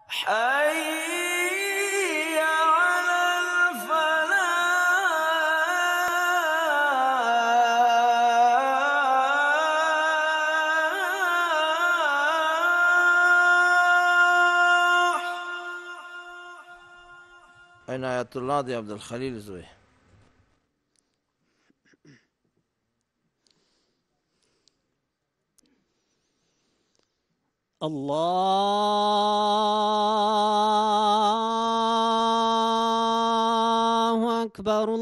حي على الفلاح. أين آية الله يا عبد الخليل زوي؟ الله أكبر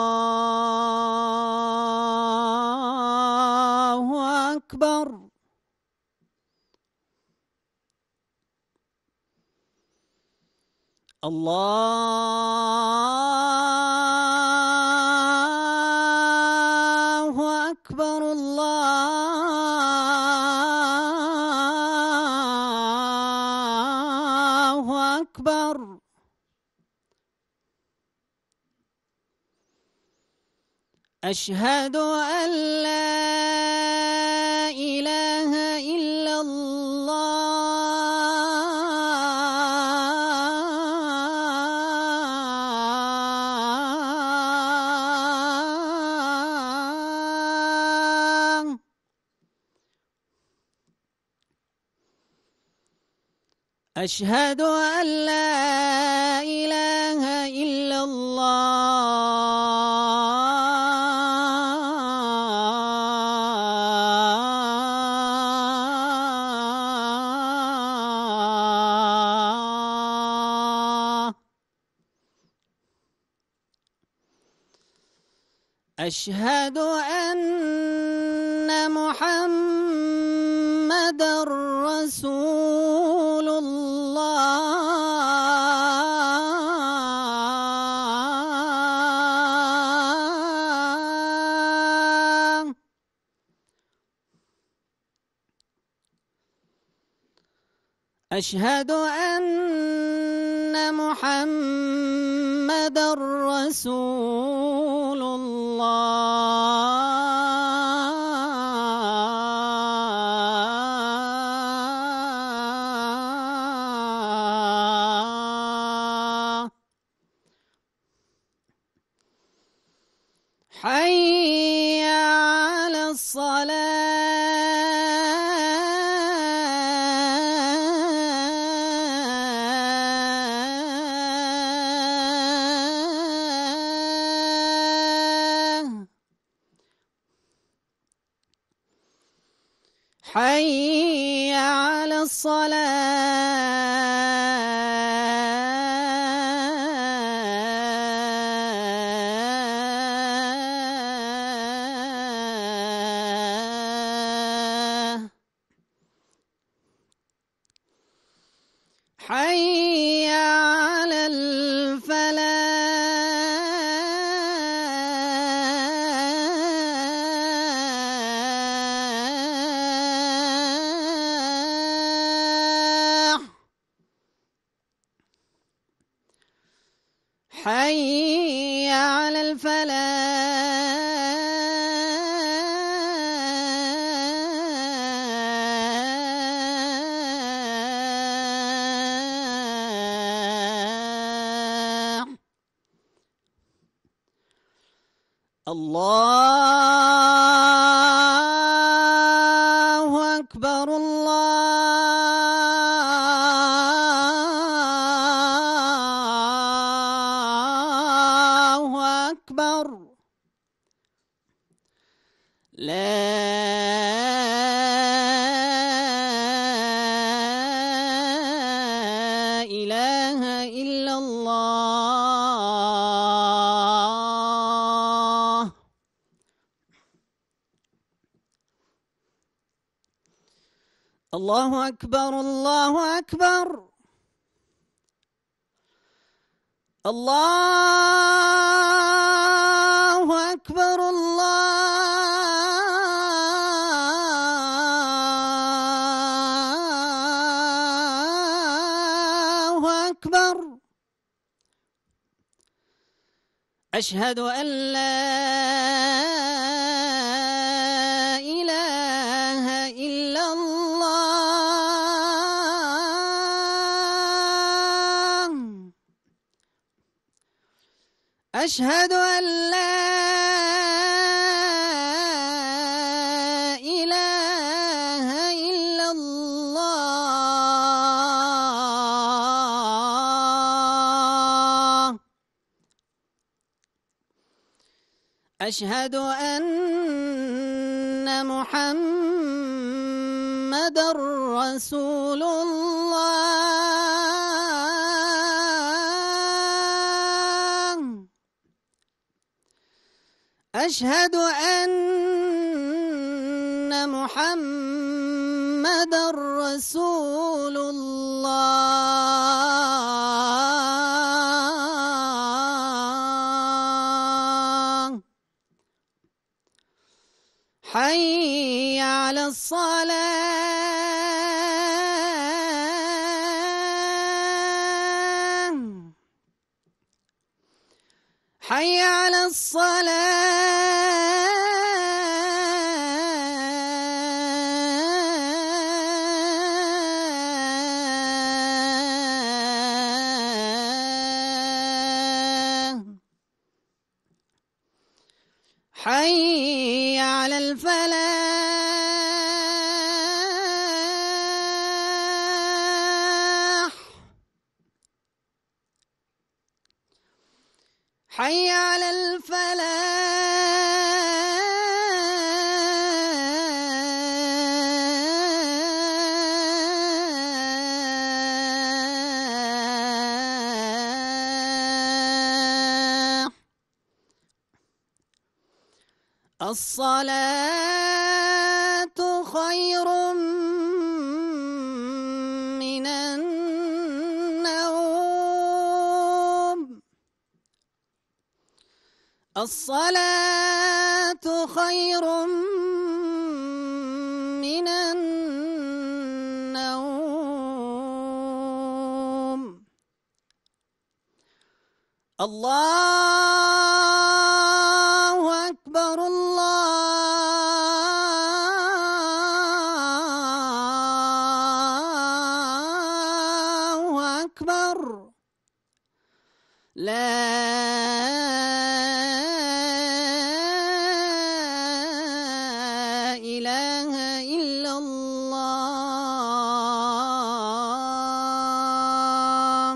الله أكبر. الله أكبر الله أكبر. أشهد أن لا إله إلا الله. أشهد أن لا إله إلا الله. أشهد أن محمدًا رسول الله. أشهد أن محمدًا رسول الله. حي على الصلاة. حي على الصلاة. حي على الفلاح. حي على الفلاح. الله أكبر الله أكبر. لا إله إلا الله. الله أكبر الله أكبر. الله أكبر الله أكبر. أشهد أن لا إله إلا الله. أشهد أن لا إله إلا الله. أشهد أن محمدًا رسول الله. أشهد أن محمدًا رسول الله. حي على الصلاة. حي على الصلاة. حي على الفلاح. حي على الفلاح. الصلاة خير من النوم. الصلاة خير من النوم. الله أكبر الله أكبر. لا إله إلا الله.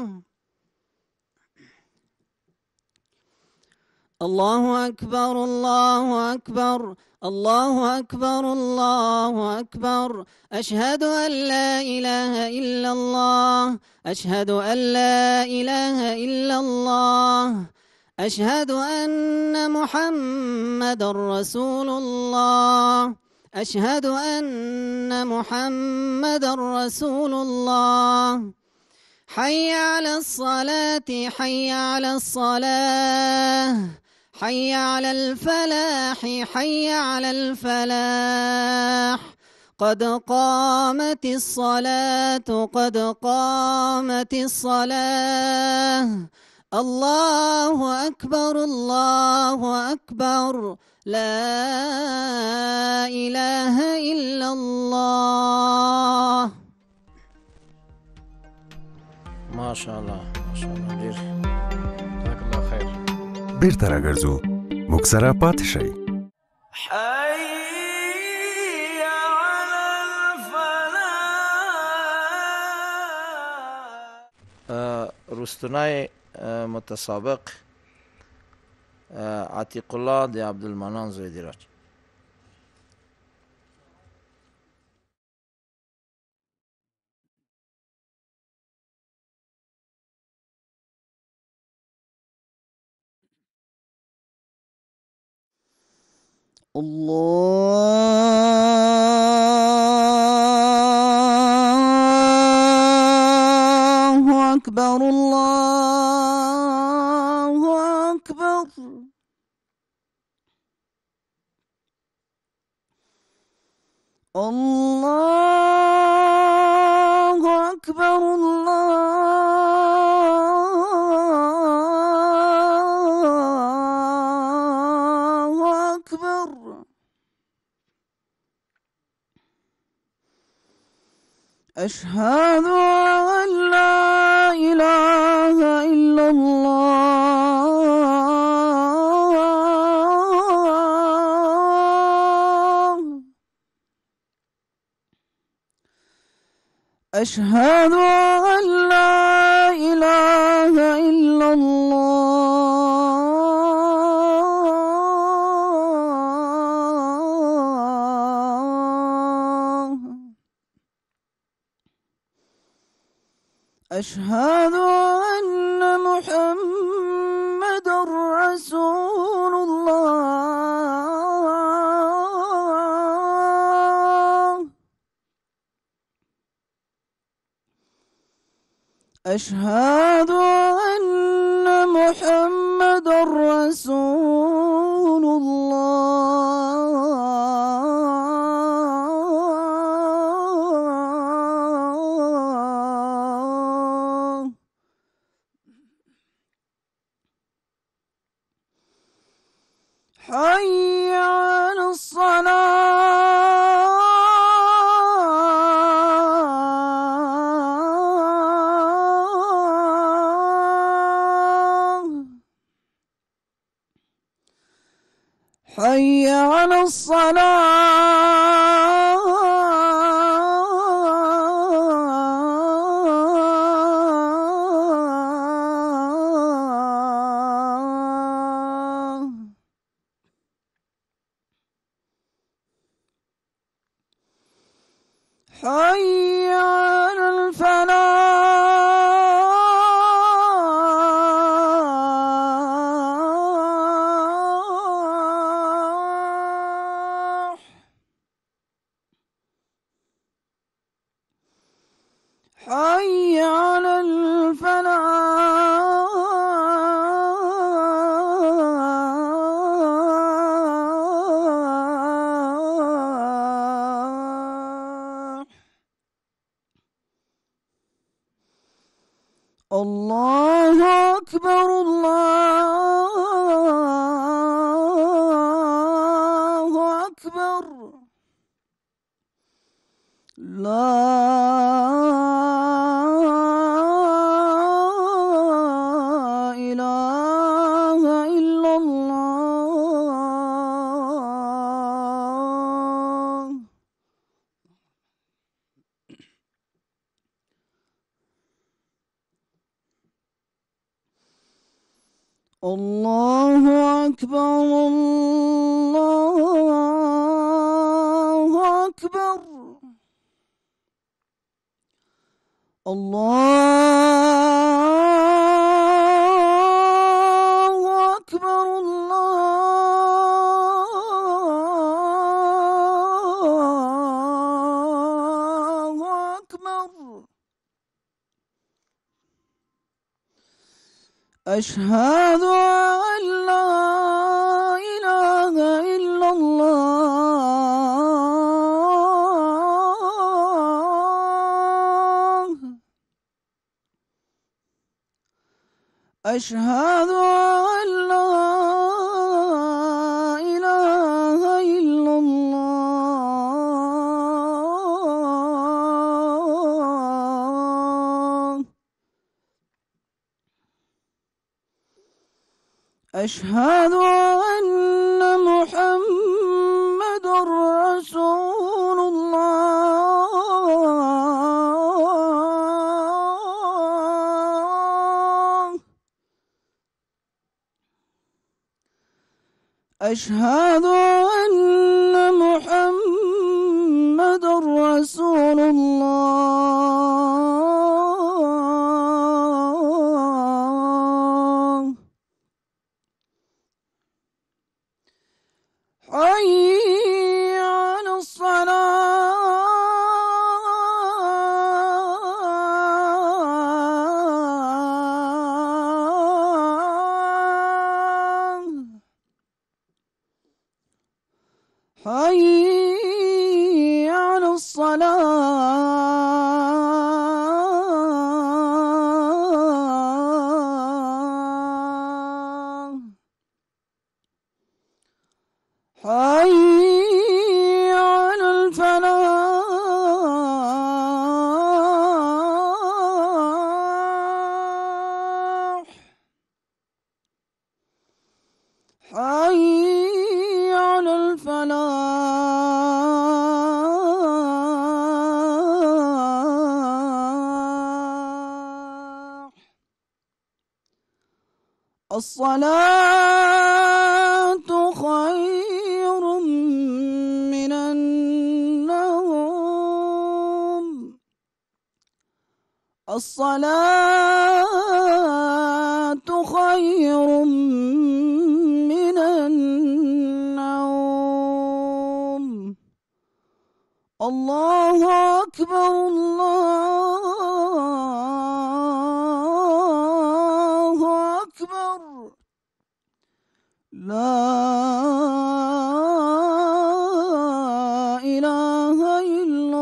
الله أكبر الله أكبر الله أكبر الله أكبر. أشهد أن لا إله إلا الله. أشهد أن لا إله إلا الله. أشهد أن محمدًا رسول الله. أشهد أن محمدًا رسول الله. حي على الصلاة. حي على الصلاة. حي على الفلاح. حي على الفلاح. قد قامت الصلاة. قد قامت الصلاة. الله أكبر الله أكبر. لا إله إلا الله. ما شاء الله ما شاء الله ډیر جزاک الله خیر. بیرته راګرځو موږ سره پاتې شئ. حي على الفلاح. رستنای متسابق عتیق الله د عبدالمنان زوی دی راځي. الله أكبر الله أكبر. الله أكبر الله أكبر. أشهد أن لا إله إلا الله. أشهد أن لا إله إلا الله. أشهد أن محمد رسول الله. أشهد أن محمد رسول الله. حي على الصلاة. حي على الصلاة. حي على الفلاح. حي على الفلاح. الله أكبر الله أكبر. لا إله إلا الله. الله أكبر الله أكبر. الله أكبر الله أكبر. أشهد أن لا إله إلا الله. أشهد أن لا إله إلا الله. أشهد أن محمد رسول الله. أشهد أن محمد رسول الله. حي على الصلاة. حي على الصلاة. حي على الفلاح. حي على الفلاح. الصلاة خير من النوم. الصلاة خير من النوم. الله أكبر الله أكبر. لا إله إلا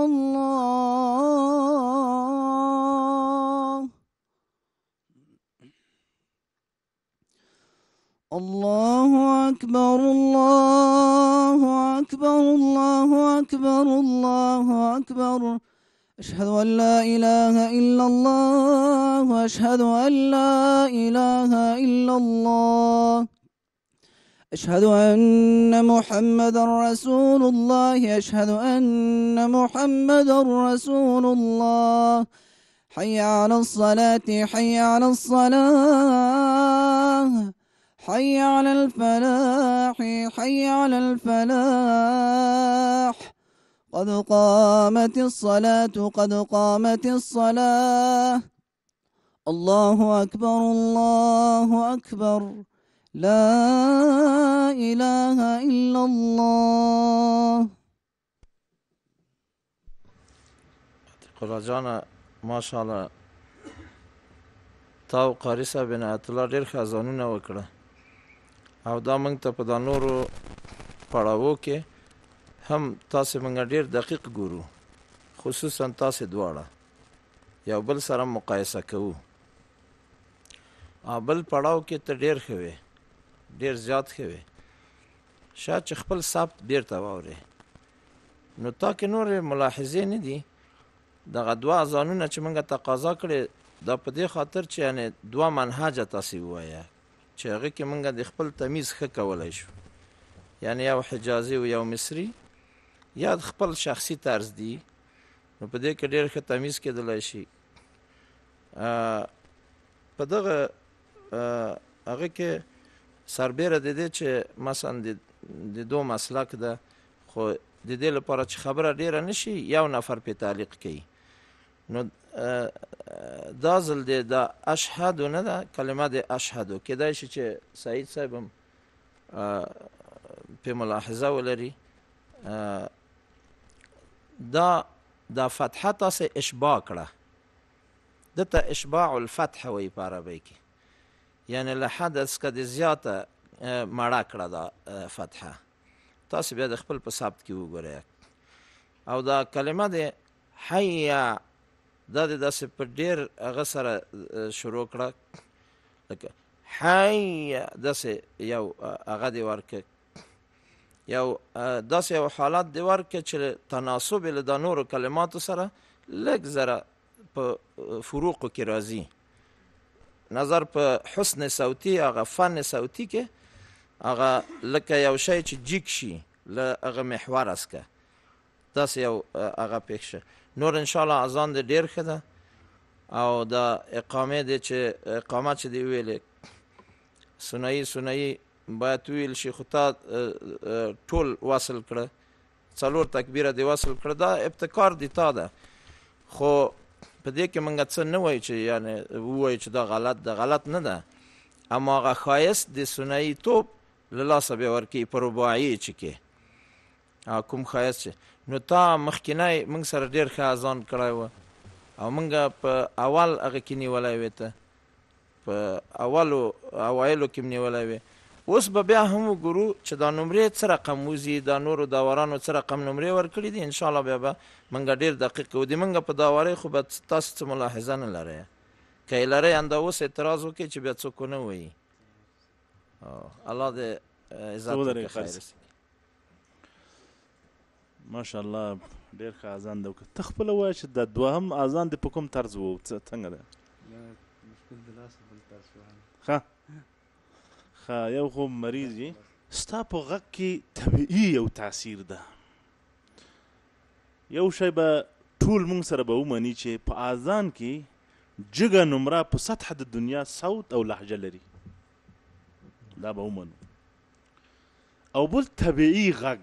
الله. الله أكبر الله أكبر الله أكبر الله أكبر. أشهد أن لا إله إلا الله وأشهد أن لا إله إلا الله. أشهد أن محمدا رسول الله. أشهد أن محمدا رسول الله. حي على الصلاة حي على الصلاة حي على الفلاح حي على الفلاح. قد قامت الصلاة قد قامت الصلاة. الله أكبر الله أكبر. لا إله إلا الله. قلا جانا ماشاءالله تا او قاری صاحب عنایت الله ډېر ښه اذانونه وکړه او دا موږ ته په دا نورو پړاوو کې هم تاسې موږ ډېر دقیق ګورو، خصوصا تاسې دواړه یو بل سره مقایسه کوو. بل پړاو کې ته ډېر ښه وې، ډېر زیات ښه وې، شاید چې خپل ثبت بېرته واورې. نو تا کې نورې ملاحظې نه دي؟ دغه دوه اذانونه چې موږ تقاضا کړې دا په دې خاطر چې یعنې دوه منهجه تاسې ووایه چې هغه کې موږ د خپل تمیز ښه کولی شو، یعنې یو حجازي او یو مصري یا خپل شخصي طرز دي، نو په دې کې ډېر ښه تمیز کېدلی شي. په دغه هغه کې سربیره د دې چې مثلا د دو مسلک ده، خو د دې لپاره چې خبره ډېره نه شي یو نفر پې تعلیق کوي. نو دا ځل دی دا اشهدو نه ده، کلمه د اشهدو کیدای شي چې سعید صاحب هم پې ملاحظه ولري. دا فتحه تاسې اشباع کړه، دته اشباع الفتح وایي په عربۍ کې، یعنې له حده څخه د زیاته مړه کړه دا فتحه. تاسې بیا د خپل په ثبت کې وګورئ. او دا کلمه د حیا دا د داسې په ډېر هغه سره شروع کړه، لکه حیا داسې یو هغه دې ورکړه، یو داسې یو حالت دې ورکړه چې تناسب یې له دا نورو کلماتو سره لږ ذره په فروقو کې راځي. نظر په حسن صوتي هغه فن صوتي کې هغه لکه یو شی چې جیک شي له هغه محوره څخه داسې یو هغه پېښ شه. نور انشاءالله اذان دې ډېر ښه ده او دا اقامې دې چې اقامه چې دې ویلې ثنایي ثنایي باید وویل شي، خو تا ټول وصل کړه، 4 تکبیره دې وصل کړه، دا ابتکار دې تا ده. خو په دې کې موږ څه نه وایو چې یعنې ووایو چې دا غلط ده، غلط نه ده، اما هغه ښایست د ثنایي توب له لاسه بیا ورکوي په رباعي چې کې کوم ښایست چې. نو تا مخکینی موږ سره ډېر ښه اذان کړی و او موږ په اول هغه کې نیولی وې، ته په اولو اوایلو کې م نیولی وې. اوس به بیا هم وګورو چې دا نمرې څه رقم وځي، دا نورو داورانو څه رقم نمرې ورکړي دي. انشاءالله بیا به موږ ډېر دقیق کوو. د موږ په داورۍ خو به تاسو څه ملاحظه نه لرئ، که یې لرئ همدا اوس اعتراض وکړئ چې بیا څوک ونه وایي. الله دې عزت وکړي، خیر رسي. ماشاءالله ډېر ښه اذان دی. ته خپله ووایه چې د دوهم اذان دې په کوم طرز و، څنګه دی؟ ښه یو خو مریض یې، ستا په غږ کې طبیعي یو تاثیر ده. یو شی به ټول موږ سره به ومني چې په اذان کې جګه نمره په سطح د دنیا صوت او لهجه لري. دا به ومنو. او بل طبیعي غږ،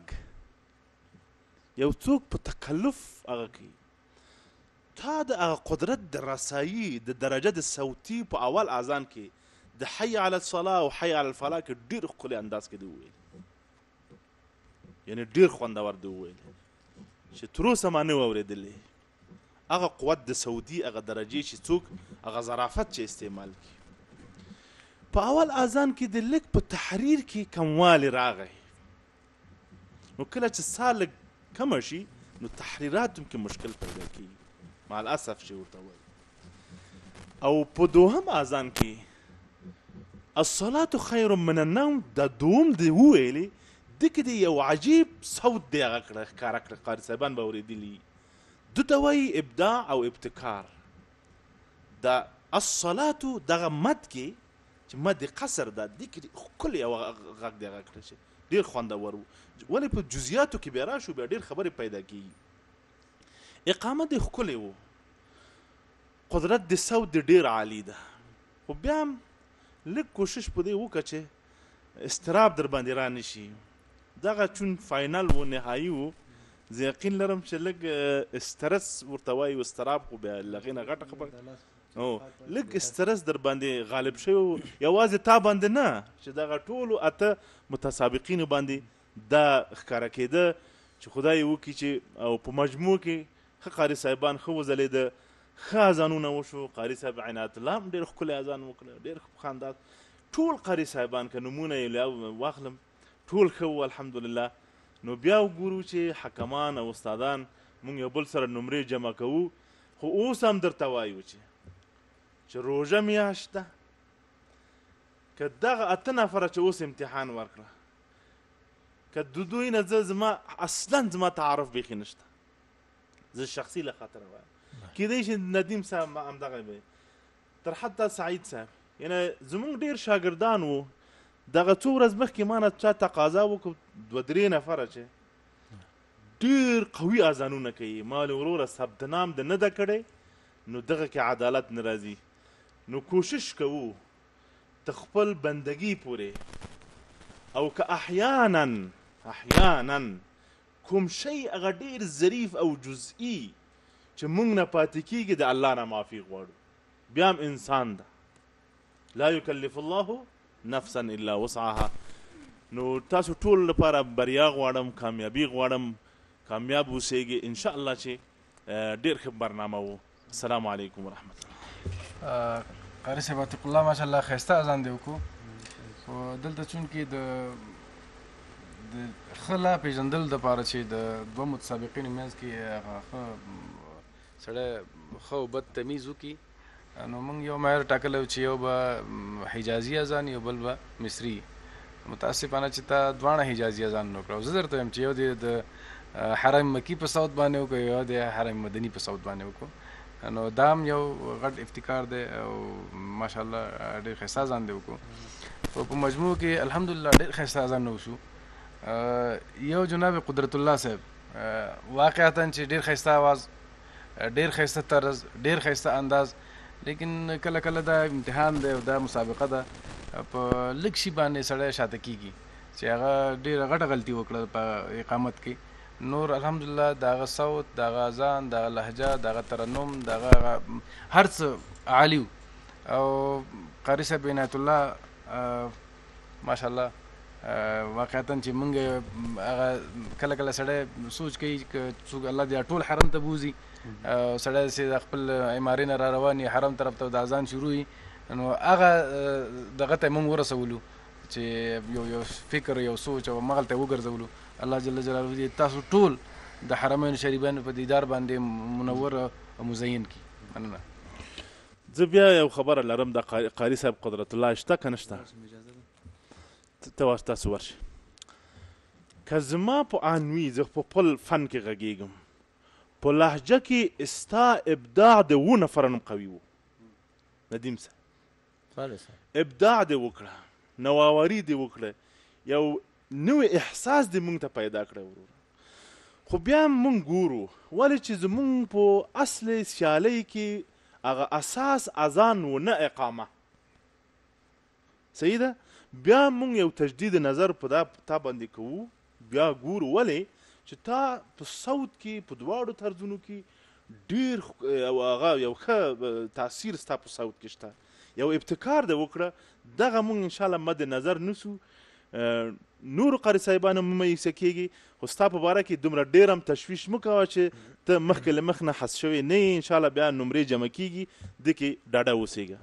یو څوک په تکلف هغه کوي، تا د هغه قدرت د رسایي د درجه د صوتي په اول اذان کې د حي علی الصلاه او حي علی الفلاح کې ډېر ښکلی انداز کې دی وویل، یعنې ډېر خوندور دی وویل چې تر اوسه ما نه و اورېدلی. هغه قوت د صوتي هغه درجې چې څوک هغه ظرافت چې استعمال کړي. په اول اذان کې د لږ په تحریر کې کموالی راغی، نو کله چې سا لږ کمه شي نو تحریرات هم کې مشکل پیدا کېږي، مع الاسف چې ورته وایي. او په دوهم اذان کې الصلاة خیر من النوم د دوم دی وویلې، دې کې د یو عجیب صوت دی هغه کړه ښکاره کړه، قاري صاحبان به اورېدلي. ده ته وایي ابداع او ابتکار. د الصلاة دغه مد کې چې مد قصر ده، دې کې ښکلی یو غږ دی هغه کړه چې ډېر خوندور و. ولې په جزئیاتو کې بیا راشو بیا ډېر خبرې پیدا کېږي. اقامه دې ښکلی و، قدرت د صوت دې ډېر عالي ده، خو بیا هم لږ کوشش په دې وکړه چې استراب در باندې را نه شي. دغه چون فاینل و، نهایي و، زه یقین لرم چې لږ استرس ورته وایي و، استراب خو بیا له هغې نه غټه خبره، لږ استرس در باندې غالب شوی و، یوازې تا باندې نه چې دغه ټولو 8 متسابقینو باندې دا ښکاره کېده چې خدای وکړي چې او په مجموع کې ښه قاري صاحبان ښه وځلېده، ښه اذانونه وشو. قاري صاحب عنایت الله هم ډېر ښکلی اذان وکړه، ډېر ښه انداز. ټول قاري صاحبان که نومونه یې واخلم ټول ښه وو الحمدلله. نو بیا وګورو چې حکمان او استادان مونږ یو بل سره نمرې جمع کوو، خو اوس هم درته وایو چې روژه میاشت ده، که دغه 8 نفره چې اوس امتحان ورکړه، که د دوی نه زما اصلا زما تعارف بیخي نشته، زه شخصي له خاطره وایم. کیدای شي ندیم صاحب همدغه وي، تر حتی سعید صاحب، یعنې زمونږ ډېر شاګردان وو. دغه څو ورځ مخکې ما نه چا تقاضا وکړو 2-3 نفره چې ډېر قوي اذانونه کوي، ما ویل وروره ثبت نام د نه ده کړی، نو دغه کې عدالت نه راځي. نو کوشش کوو د خپل بندګي پورې، او که احیانا کوم شی هغه ډېر ظریف او جزئی چې مونږ نه پاتې کېږي، د الله نه معافي غواړو. بیا هم انسان ده، لا یکلف الله نفسا الا وسعها. نو تاسو ټول لپاره بریا غواړم، کامیابي غواړم، کامیاب اوسېږي انشاء الله چې ډېر ښه برنامه و. السلام علیکم ورحمت الله. قاري صاحب عتیق الله ماشاءالله ښایسته اذان دی وکړو، خو دلته چونکې د ښه لا پېژندلو دپاره چې د 2 متسابقینو منځ کې هغه ښه سړی ښه او بد تمیز وکړي، نو موږ یو معیار ټاکلی و چې یو به حجازي اذان یو بل به مصري. متاسفانه چې تا دواړه حجازي اذان وکړه. زه درته وایم چې یو د حرم مکي په صوت باندې وکړو، یو د حرم مدني په صوت باندې وکړو، نو دا هم یو غټ ابتکار دی او ماشاءالله ډېر ښایسته اذان دی وکړو. خو په مجموع کې الحمدلله ډېر ښایسته اذان وشو. یو جناب قدرت الله صاحب واقعتا چې ډېر ښایسته اواز، ډېر ښایسته طرز، ډېر ښایسته انداز، لیکن کله کله دا امتحان دی او دا مسابقه ده، په لږ شي باندې سړی شاته کېږي چې هغه ډېره غټه غلطي وکړه په اقامت کې. نور الحمدلله د هغه صوت، د هغه اذان، د هغه لهجه، د هغه ترنم، د هغه هر څه عالي و. او قاري صاحب عنایت الله ماشاءالله واقعتا چې مونږ هغه کله کله سړی سوچ کوي که څوک الله دې ټول حرم ته بوځي، سړی چې د خپل عمارې نه را روان وي حرم طرف ته د اذان شروع وي، نو هغه دغه ته مونږ ورسولو چې یو فکر، یو سوچ او مغل ته وګرځولو. الله جل جلاله دې تاسو ټول د حرمین شریفین په دیدار باندې منور او مزین کړي. مننه. زه بیا یو خبره لرم، د قاري صاحب قدرت الله شته که نشته؟ ته تاسو ورشئ. که زما په عنوي زه په خپل فن کې غږېږم، په لهجه کې ستا ابداع د 7 نفره نوم قوي و. ندیم صاحب ابداع دې وکړه، نواوري دې وکړه، یو نوی احساس دې مونږ ته پیدا کړی ورور. خو بیا هم مونږ ګورو ولې چې زمونږ په اصل سیالۍ کې هغه اساس اذان و نه اقامه. صحیح ده بیا مونږ یو تجدید نظر په تا باندې کوو بیا ګورو ولې چې تا په صوت کې په دواړو طرزونو کې ډېر هغه یو ښه تاثیر ستا په صوت کې شته یو ابتکار دی وکړه دغه مونږ انشاءالله مد نظر نیسو نورو قاري صاحبانو مه مایوسه کېږي خو ستا په باره کې دومره ډېر هم تشویش مه کوه چې ته مخکې له مخ نه حس شوی نه یې انشاءالله بیا نمرې جمع کېږي دې کې ډاډه اوسېږه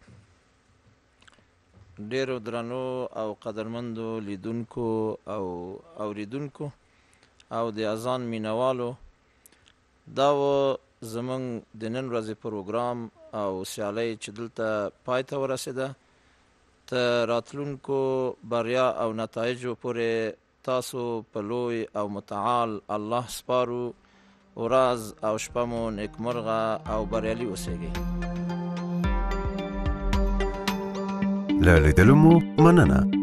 ډیرو درنو او قدرمندو لیدونکو او اوریدونکو او د اذان مینوالو دا و زمونږ د نن ورځې پروګرام او سیالۍ چې دلته پای ته ورسېده تر راتلونکو بریا او نتایجو پورې تاسو په لوی او متعال الله سپارو ورځ او شپه مو نیکمرغه او بریالي اوسئ له لیدلو مو مننه